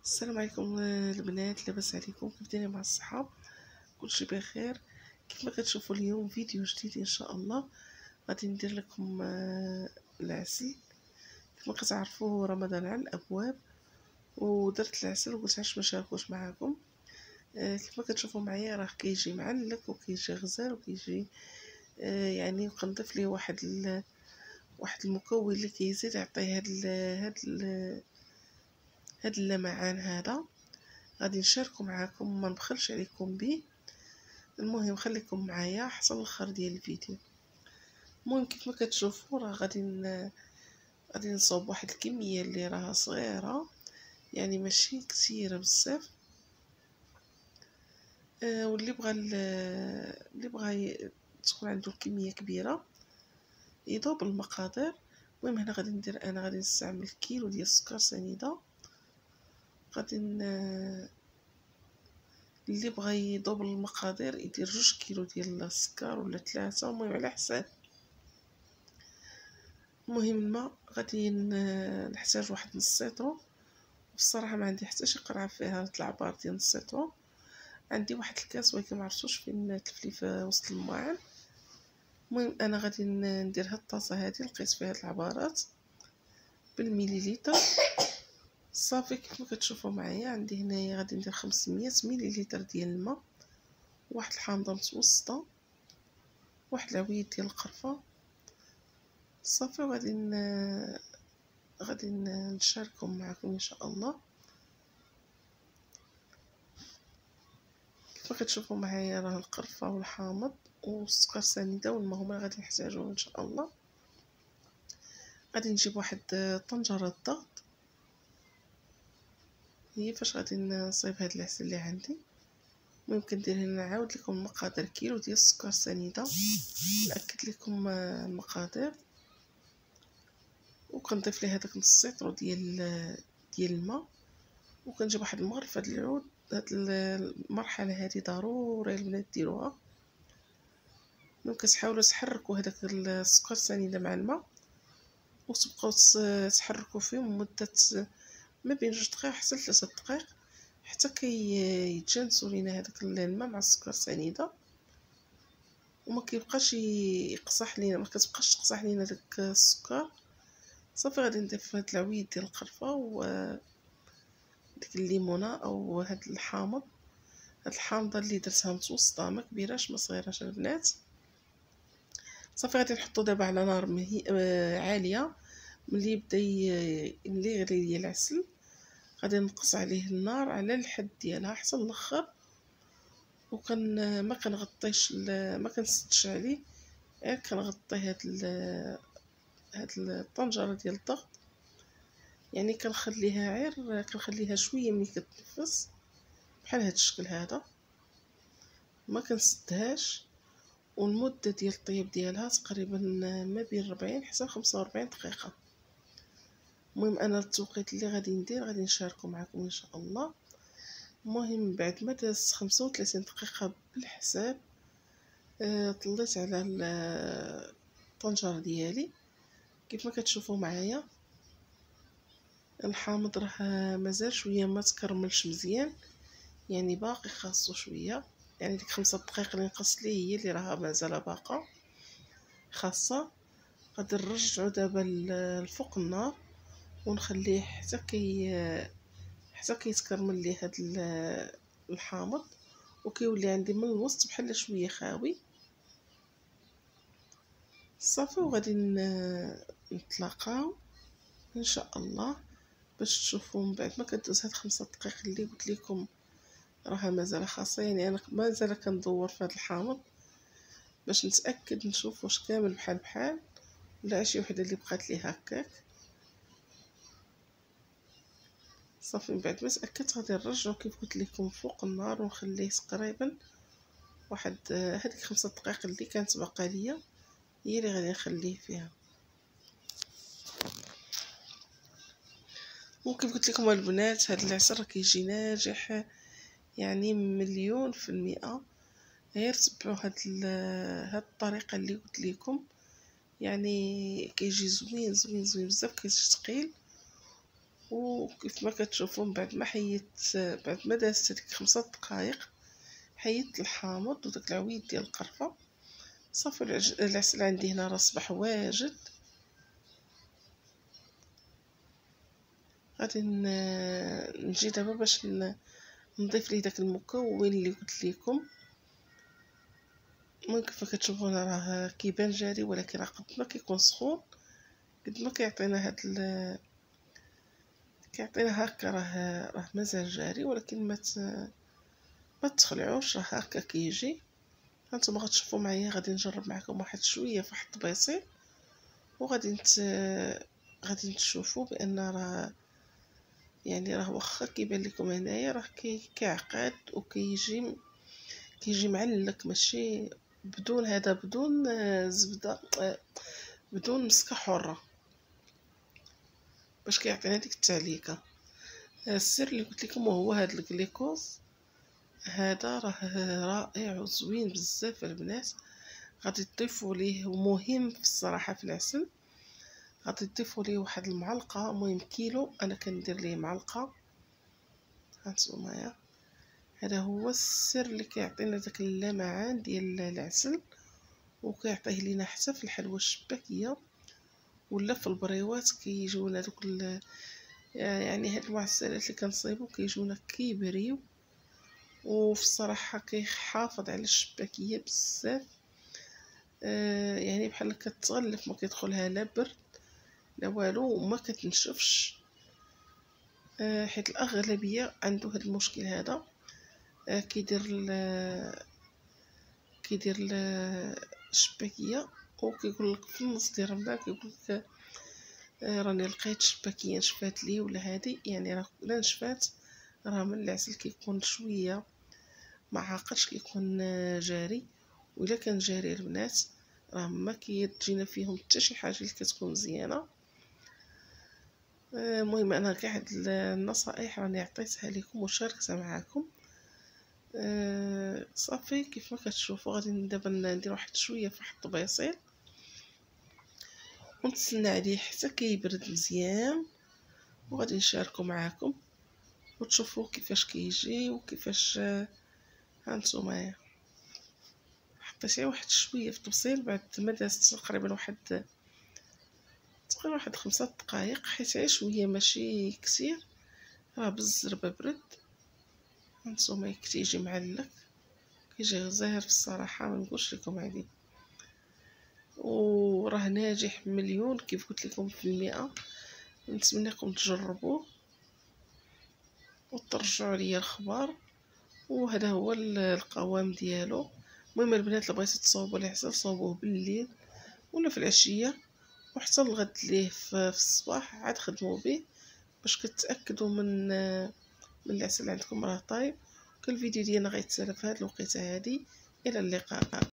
السلام عليكم البنات، لاباس عليكم؟ كيف الدنيا مع الصحاب؟ كلشي بخير. كيف ما كتشوفوا اليوم فيديو جديد ان شاء الله. غادي ندير لكم العسل. كيف ما كتعرفوا رمضان على الابواب، ودرت العسل وقلت علاش ما نشاركوش معكم. كيف ما كتشوفوا معايا راه كيجي معلق وكيجي غزال وكيجي يعني وكنضيف ليه واحد المكون اللي كيزيد يعطيه هاد اللمعان هذا. غادي نشاركو معاكم، ما نبخلش عليكم به. المهم خليكم معايا حتى الاخر ديال الفيديو. المهم كيف ما كتشوفوا راه غادي نصاوب واحد الكميه اللي راها صغيره، يعني ماشي كثيره بزاف. واللي بغى تكون عنده الكميه كبيره يضوب المقادير. المهم هنا غادي نستعمل كيلو ديال السكر سنيده. غادي اللي بغى يضوب المقادير يدير 2 كيلو ديال السكر ولا 3، المهم على حساب. المهم الماء غادي نحتاج واحد نص لتر. بصراحه ما عندي حتى شي قرعه فيها العبار ديال نص لتر. عندي واحد الكاس ولكن ما عرفتوش فين تلفلي في وسط الماعن. المهم انا غادي ندير هاد الطاسه هادي لقيت فيها هاد العبارات بالمليليتر. صافي كيف ما كتشوفوا معايا عندي هنايا غادي ندير 500 مليليتر ديال الماء، واحد الحامضه متوسطه، واحد العويد ديال القرفه. صافي غادي نشاركهم معكم ان شاء الله. كيف كتشوفوا معايا راه القرفه والحامض والسكر سنيده والماء هما غادي نحتاجوه ان شاء الله. غادي نجيب واحد طنجره الضغط، هي فاش غادي نصايب هاد العسل اللي عندي. ممكن ندير هنا نعاود لكم المقادير: كيلو ديال السكر سنيده، ناكد لكم المقادير، وكنضيف ليه هذاك نص لتر ديال الماء، وكنجيب واحد المغرفه د العود. هاد المرحله هذه ضروري البنات ديروها. ممكن تحاولوا تحركوا هذاك السكر سنيده مع الماء، وتبقاو تحركوا فيهم مده ما بين 2 دقائق حتى 3 دقائق، حتى يتجانسوا لينا هذاك الماء مع السكر سنيده، وما كيبقاش يقصح لينا، ما كتبقاش تقصح لينا داك السكر. صافي غادي نضيف هاد العويد ديال القرفه و ديك الليمونه او هاد الحامض. هاد الحامضه اللي درتها متوسطه، ما كبيراش ما صغيراش البنات. صافي غادي نحطو دابا على نار عاليه. ملي يبدا اللي يغلي ليا العسل غادي نقص عليه النار على الحد ديالها حتى الاخر، ما كنغطيش ما كنسدش عليه، غير كنغطي هاد الطنجره ديال الضغط. يعني كنخليها شويه ملي كتنفس بحال هاد الشكل هذا، ما كنسدهاش. والمده ديال الطياب ديالها تقريبا ما بين 40 حتى 45 دقيقه. المهم انا التوقيت اللي غادي نشاركو معكم ان شاء الله. المهم بعد ما دازت 35 دقيقه بالحساب، طليت على الطنجره ديالي. كيف ما كتشوفوا معايا الحامض راه مازال شويه ما تكرملش مزيان، يعني باقي خاصو شويه. يعني ديك 5 دقائق اللي نقصت ليه هي اللي راها مازال باقا خاصه. غادي نرجعو دابا لفوق النار ونخليه حتى كيتكرمل ليه هاد الحامض، وكيولي عندي من الوسط بحال شويه خاوي. صافي وغادي نتلاقاو ان شاء الله باش تشوفوا من بعد ما كدوز هاد 5 دقائق اللي قلت لكم راها مازال خاصه. يعني انا مازال كندور في هاد الحامض باش نتاكد نشوف واش كامل بحال ولا شي وحده اللي بقات لي هكاك. صافي من بعد ما تاكدت غادي نرجعو كيف قلت لكم فوق النار ونخليه تقريبا واحد هذيك 5 دقائق اللي كانت باقا ليا هي اللي غادي نخليه فيها. وكيف قلت لكم البنات هاد العسل راه كيجي ناجح يعني 100%. غير تبعوا هاد الطريقه اللي قلت لكم، يعني كيجي زوين زوين زوين بزاف، كيجي ثقيل وكيف ما كتشوفوا من بعد ما حيدت، بعد ما دازت هذيك 5 دقائق حيدت الحامض وداك العويد ديال القرفه. صافي العسل عندي هنا راه اصبح واجد. غادي نجي دابا باش نضيف ليه داك المكون اللي قلت لكم. المهم كيف كتشوفونا راه كيبان جاري، ولكن راه قد ما كيكون سخون قد ما كيعطينا هاد كيعطينا هكا، راه مازال جاري، ولكن ما تخلعوش، راه هكا كيجي. هانتوما غتشوفوا معايا، غادي نجرب معكم واحد شويه في واحد الطبيصيل، وغادي غادي تشوفوا بان راه يعني راه واخا كيبان لكم هنايا راه كيعقد كيجي معلك، ماشي بدون هذا، بدون زبده، بدون مسكه حره، باش كيعطينا ديك التعليكه. السر اللي قلت لكم هو هذا الجليكوز، هذا راه رائع وزوين بزاف البنات. غادي تضيفوا ليه، ومهم في الصراحه في العسل، غادي تضيفوا ليه واحد المعلقه، المهم كيلو، انا كندير ليه معلقه. هانتوما هذا هو السر اللي كيعطينا داك اللمعان ديال العسل، وكيعطيه لينا حتى في الحلوى الشباكيه ولا في البريوات كيجيونا دوك يعني هاد المعسلات اللي كنصايبو كيجيونا كيبريو، وفي الصراحه كيحافظ على الشباكيه بزاف. يعني بحال كتغلف، ما كيدخلها لا برد لا والو، وما كتنشفش. حيت الاغلبيه عنده هاد المشكل هذا. كيدير الشباكيه وكيقول لك في النص ديال رمضان، كيقول لك راني لقيت شباكيه نشفات لي ولا هادي، يعني راه لا نشفات راه من العسل كيكون شويه ما عاقلش، كيكون جاري. وإلا كان جاري البنات راه ما كيجينا فيهم حتى شي حاجه اللي كتكون مزيانه. المهم انا كاع هاد النصائح راني عطيتها لكم وشاركتها معكم. صافي كيف ما كتشوفوا غادي دابا ندير واحد شويه في واحد الطبيصيل ونتسنى عليه حتى كيبرد مزيان، وغادي نشاركو معكم وتشوفوا كيفاش كيجي وكيفاش. هانتوما حطيت واحد شويه في الطبسيل بعد ما دازت تقريبا واحد 5 دقائق، حيت شويه ماشي كثير، راه بالزربه برد. هانتوما كتيجي معلق، كيجي غزال في الصراحه، ما نقولش لكم عادي، وراه ناجح مليون كيف قلت لكم في المئة. نتمنىكم تجربوه وترجعوا لي الخبر. وهذا هو القوام ديالو. المهم البنات اللي بغيتو تصاوبوا العسل صاوبوه بالليل ولا في العشيه، وحتى الغد ليه في الصباح عاد خدموا به باش كتاكدوا من العسل عندكم راه طايب. كل فيديو ديالنا غيتسالى في هذه الوقيته هذه. الى اللقاء.